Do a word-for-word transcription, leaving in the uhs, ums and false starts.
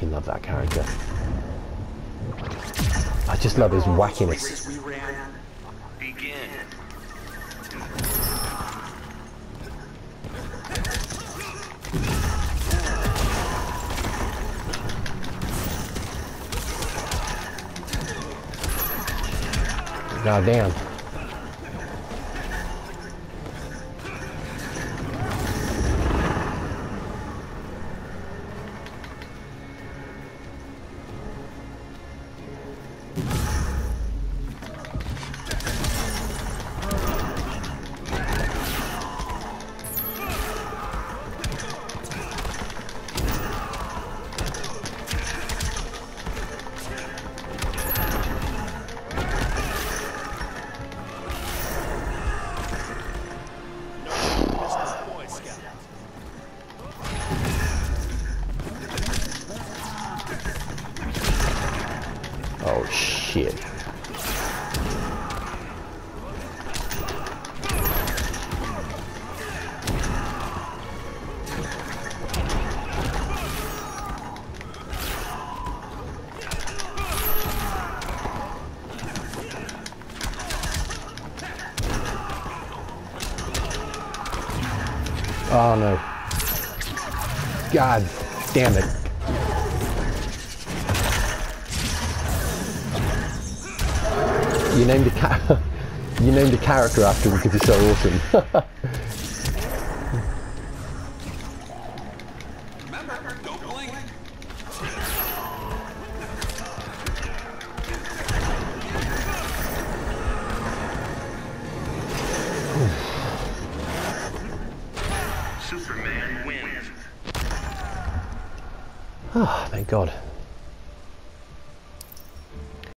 fucking love that character. I just love his wackiness. Begin. God damn. Oh shit. Oh no. God damn it. You named a ca you named a character after him because he's so awesome. Remember, don't blink. Superman wins. Ah, thank God.